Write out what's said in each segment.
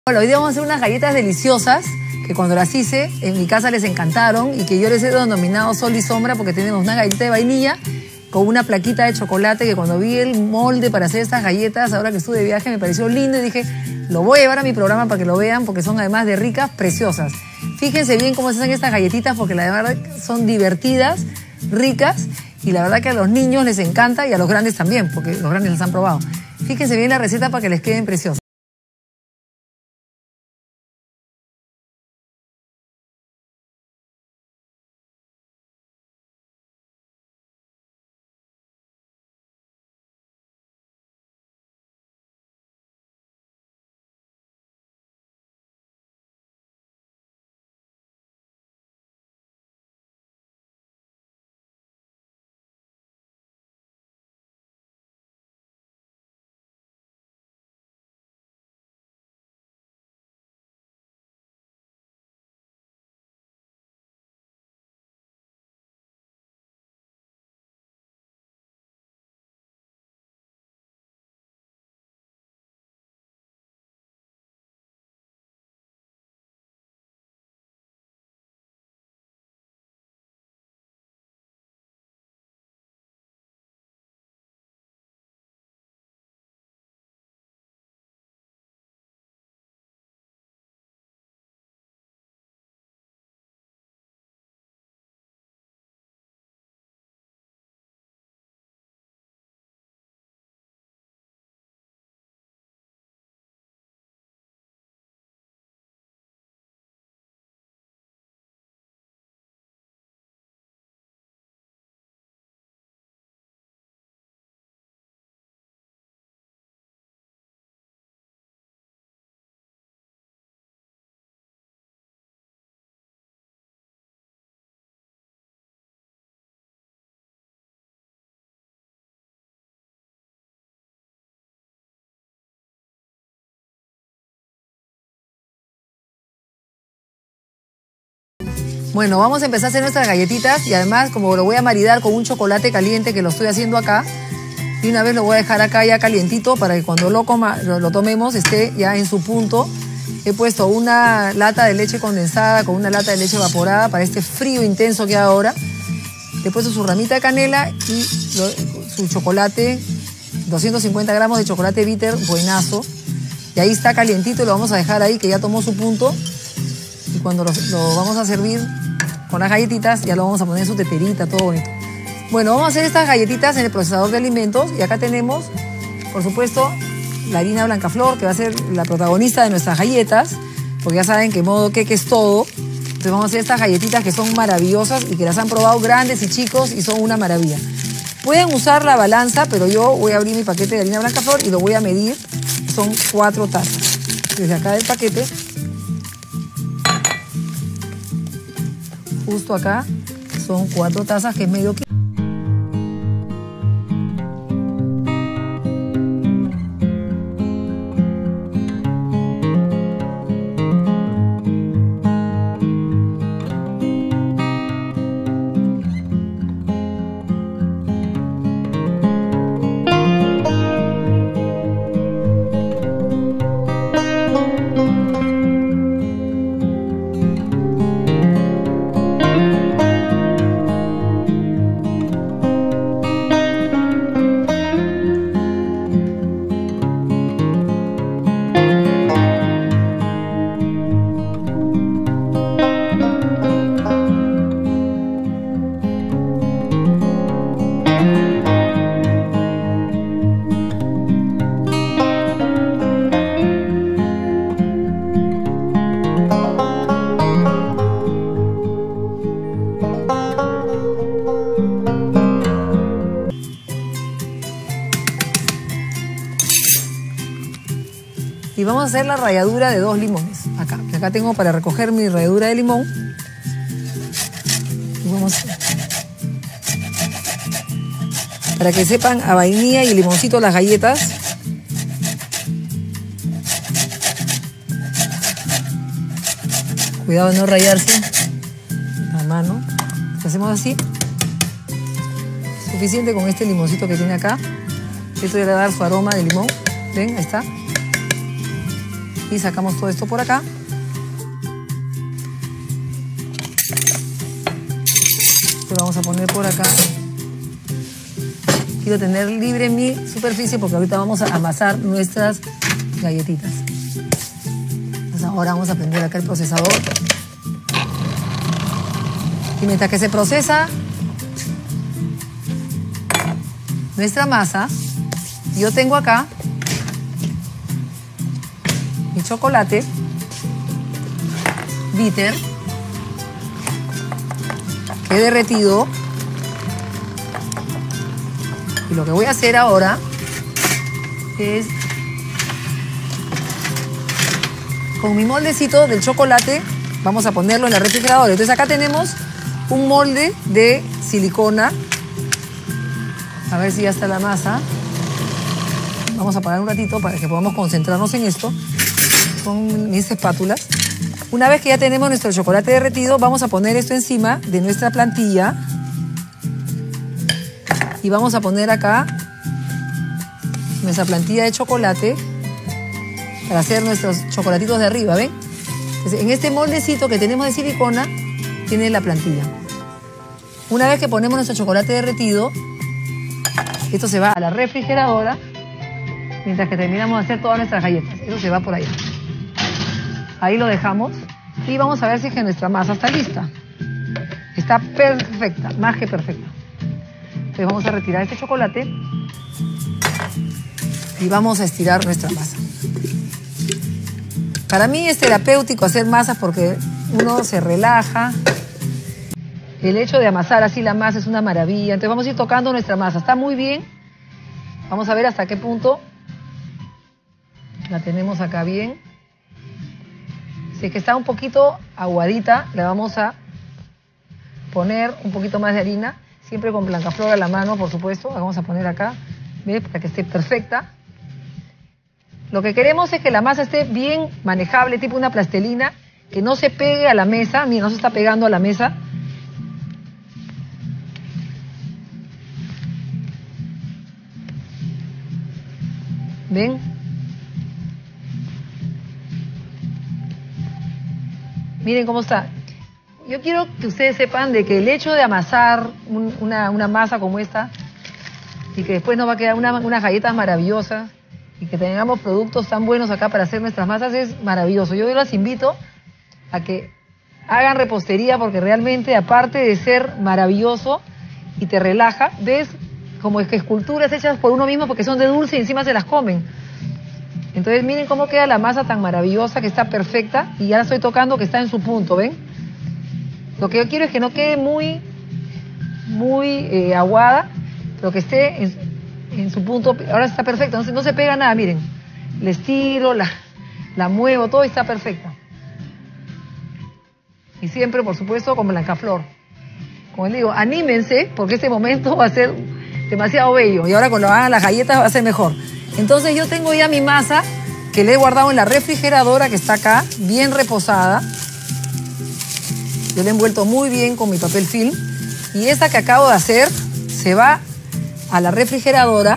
Hola, hoy día vamos a hacer unas galletas deliciosas que cuando las hice en mi casa les encantaron y que yo les he denominado sol y sombra porque tenemos una galleta de vainilla con una plaquita de chocolate que cuando vi el molde para hacer estas galletas, ahora que estuve de viaje, me pareció lindo y dije, lo voy a llevar a mi programa para que lo vean porque son además de ricas, preciosas. Fíjense bien cómo se hacen estas galletitas porque la verdad son divertidas, ricas y la verdad que a los niños les encanta y a los grandes también porque los grandes las han probado. Fíjense bien la receta para que les queden preciosas. Bueno, vamos a empezar a hacer nuestras galletitas y además como lo voy a maridar con un chocolate caliente que lo estoy haciendo acá y una vez lo voy a dejar acá ya calientito para que cuando lo tomemos esté ya en su punto. He puesto una lata de leche condensada con una lata de leche evaporada para este frío intenso que hay ahora. Le he puesto su ramita de canela y su chocolate, 250 gramos de chocolate bitter buenazo. Y ahí está calientito y lo vamos a dejar ahí que ya tomó su punto. Y cuando lo vamos a servir con las galletitas, ya lo vamos a poner en su teterita, todo bonito. Bueno, vamos a hacer estas galletitas en el procesador de alimentos. Y acá tenemos, por supuesto, la harina Blancaflor, que va a ser la protagonista de nuestras galletas. Porque ya saben que modo queque es todo. Entonces vamos a hacer estas galletitas que son maravillosas y que las han probado grandes y chicos y son una maravilla. Pueden usar la balanza, pero yo voy a abrir mi paquete de harina Blancaflor y lo voy a medir. Son 4 tazas. Desde acá del paquete, justo acá, son 4 tazas, que es medio kilo. Y vamos a hacer la ralladura de 2 limones. Acá tengo para recoger mi ralladura de limón. Y vamos para que sepan a vainilla y limoncito las galletas. Cuidado de no rayarse la mano. Lo hacemos así. Suficiente con este limoncito que tiene acá. Esto le va a dar su aroma de limón. ¿Ven? Ahí está. Y sacamos todo esto por acá. Lo vamos a poner por acá. Quiero tener libre mi superficie porque ahorita vamos a amasar nuestras galletitas. Entonces ahora vamos a prender acá el procesador. Y mientras que se procesa nuestra masa, yo tengo acá mi chocolate bitter que he derretido. Y lo que voy a hacer ahora es, con mi moldecito del chocolate, vamos a ponerlo en la refrigeradora. Entonces acá tenemos un molde de silicona. A ver si ya está la masa. Vamos a parar un ratito para que podamos concentrarnos en esto con mis espátulas. Una vez que ya tenemos nuestro chocolate derretido, vamos a poner esto encima de nuestra plantilla. Y vamos a poner acá nuestra plantilla de chocolate para hacer nuestros chocolatitos de arriba, ¿ven? Entonces, en este moldecito que tenemos de silicona, tiene la plantilla. Una vez que ponemos nuestro chocolate derretido, esto se va a la refrigeradora mientras que terminamos de hacer todas nuestras galletas. Eso se va por allá. Ahí lo dejamos y vamos a ver si es que nuestra masa está lista. Está perfecta, más que perfecta. Entonces vamos a retirar este chocolate y vamos a estirar nuestra masa. Para mí es terapéutico hacer masas porque uno se relaja. El hecho de amasar así la masa es una maravilla. Entonces vamos a ir tocando nuestra masa. Está muy bien. Vamos a ver hasta qué punto la tenemos acá bien. Si es que está un poquito aguadita, le vamos a poner un poquito más de harina. Siempre con Blancaflor a la mano, por supuesto. La vamos a poner acá, ¿ve? Para que esté perfecta. Lo que queremos es que la masa esté bien manejable, tipo una plastelina, que no se pegue a la mesa. Mira, no se está pegando a la mesa. ¿Ven? Miren cómo está. Yo quiero que ustedes sepan de que el hecho de amasar una masa como esta y que después nos va a quedar unas galletas maravillosas y que tengamos productos tan buenos acá para hacer nuestras masas es maravilloso. Yo los invito a que hagan repostería porque realmente, aparte de ser maravilloso y te relaja, ves como es que esculturas hechas por uno mismo porque son de dulce y encima se las comen. Entonces miren cómo queda la masa tan maravillosa, que está perfecta, y ya la estoy tocando que está en su punto, ¿ven? Lo que yo quiero es que no quede muy aguada, pero que esté en su punto. Ahora está perfecta, no se pega nada, miren. La estiro, la muevo, todo está perfecta. Y siempre, por supuesto, con Blancaflor. Como les digo, anímense, porque este momento va a ser demasiado bello. Y ahora cuando hagan las galletas va a ser mejor. Entonces yo tengo ya mi masa que le he guardado en la refrigeradora, que está acá, bien reposada. Yo la he envuelto muy bien con mi papel film. Y esta que acabo de hacer se va a la refrigeradora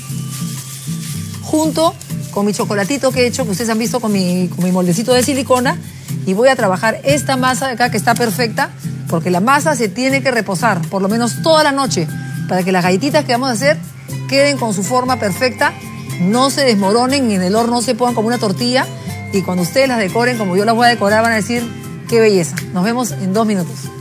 junto con mi chocolatito que he hecho, que ustedes han visto con mi moldecito de silicona. Y voy a trabajar esta masa de acá que está perfecta, porque la masa se tiene que reposar por lo menos toda la noche para que las galletitas que vamos a hacer queden con su forma perfecta, no se desmoronen y en el horno se pongan como una tortilla. Y cuando ustedes las decoren como yo las voy a decorar van a decir, qué belleza. Nos vemos en 2 minutos.